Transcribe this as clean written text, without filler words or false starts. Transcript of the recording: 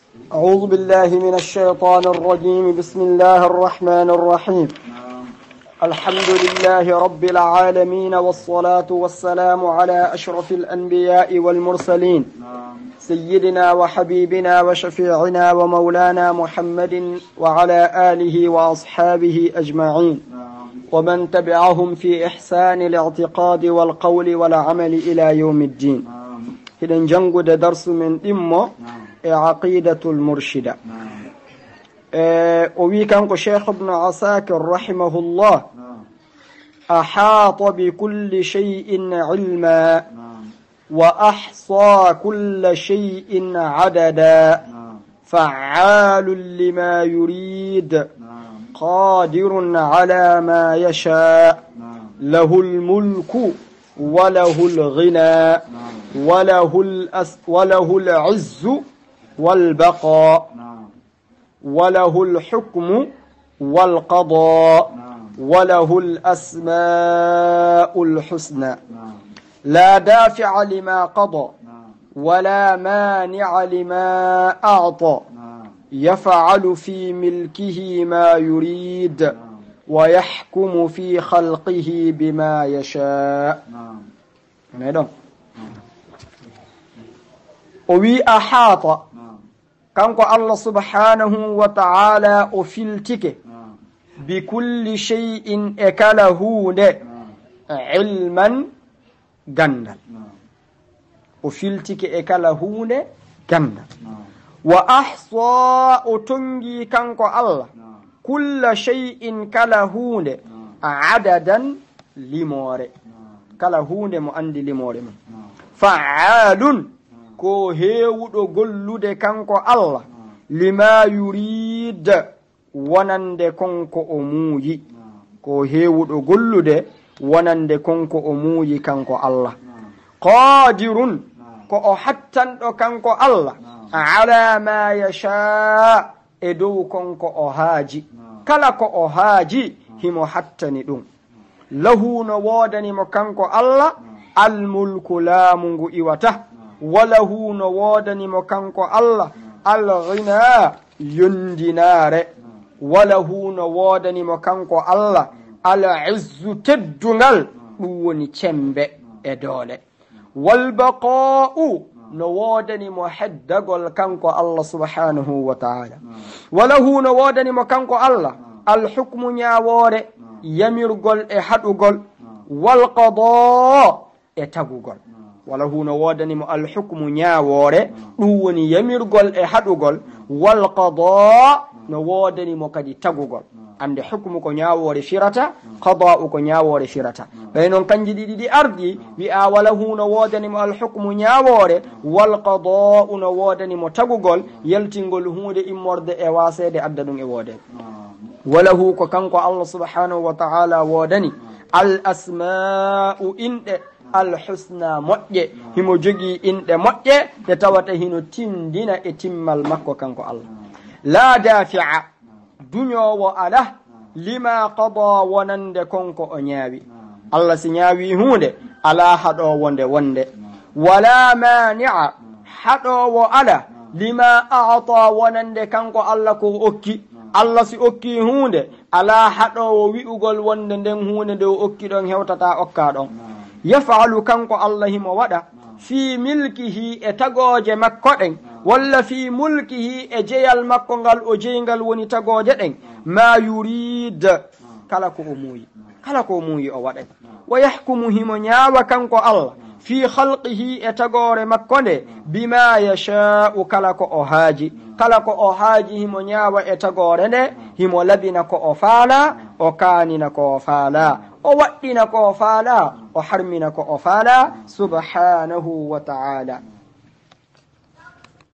أعوذ بالله من الشيطان الرجيم. بسم الله الرحمن الرحيم. الحمد لله رب العالمين، والصلاة والسلام على أشرف الأنبياء والمرسلين، سيدنا وحبيبنا وشفيعنا ومولانا محمد وعلى آله وأصحابه أجمعين، ومن تبعهم في إحسان الاعتقاد والقول والعمل إلى يوم الدين. إذن جنقد درس من إمه عقيدة المرشدة. وكان الشيخ ابن عساكر رحمه الله أحاط بكل شيء علما وأحصى كل شيء عددا، فعال لما يريد، قادر على ما يشاء، له الملك وله الغنى وله العز والبقاء، وله الحكم والقضاء، وله الأسماء الحسنى، لا دافع لما قضى ولا مانع لما أعطى، يفعل في ملكه ما يريد، ويحكم في خلقه بما يشاء. وي أحاط كانكو الله سبحانه وتعالى أفلتك بكل شيء أكله علما جندا، أفلتك أكله جندا، وأحصى أتنجي كانكو الله كل شيء كله عددا لمور، كله مؤندي لمور، فعال ko heewuɗo gollude kanko Allah lima yurid wonande konko o muuyi, ko heewuɗo gollude wonande konko o muuyi kanko Allah. qadirun ko o hattanɗo kanko Allah ala ma yasha e dow konko o haaji, kala ko o haaji himo hattani ɗum. lahu no woodanimo kanko Allah almulku laamungu iwata, walahu no woodanimo kanko Allah alghina yondinaare, walahu no woodanimo kanko Allah al'izzu teddungal ɗum woni cembe e doole, walbaqa'u no woodanimo heddagol kanko Allah subhanahu wa ta'ala, walahu no woodanimo kanko Allah alhukmu ñaawoore, yamirgol e haɗugol, walqada e tagugol. walahu no woodanimo alhukmu ñaawoore ɗum woni yamirgol e haɗugol, walqada no woodanimo kadi tagugol. ande hukmu ko ñaawoore firata, qada'u ko ñaawoore firata. ɓay noon kanji ɗiɗi ɗi ardi wi'a walahu no woodanimo alhukmu ñaawoore, walqada'u no woodanimo tagugol, yaltingol hunde immorde e waaseede adda ɗum e woodede. walahu ko kanko Allah subhanahu wa ta'ala woodani al asma'u inɗe alhusna moƴƴe, himo jogii inɗe moƴƴe ɗe tawata hino tindina e timmal makko kanko Allah. la dafi'a duñowo ala lima qada wonande konko o ñaawi. Allah si ñaawi hunde ala haɗowo nde wonde, wala mani'a haɗowo ala lima a'ta wonande kanko Allah ko okki. Allah si okki hunde ala haɗowo wi'ugol wonde nden hunde nde o okki ɗon hewtata okka ɗon. yaf'alu kanko Allah himo waɗa fi milkihi e tagooje makko ɗen, walla fi mulkihi e jeyal makko ngal o jeygal woni tagooje ɗen, ma yurid kala ko o muuyi, kala ko o muuyi o waɗa. wa yahkumu himo ñaawa kanko Allah fi khalqihi e tagoore makko nde bima yasha'u kala ko o haaji, kala ko o haaji himo ñaawa e tagoore nde, himo labina ko o faala, o kaanina ko o faala, o waɗɗina ko o faala, o harmina ko o faala subhanahu wa ta'ala.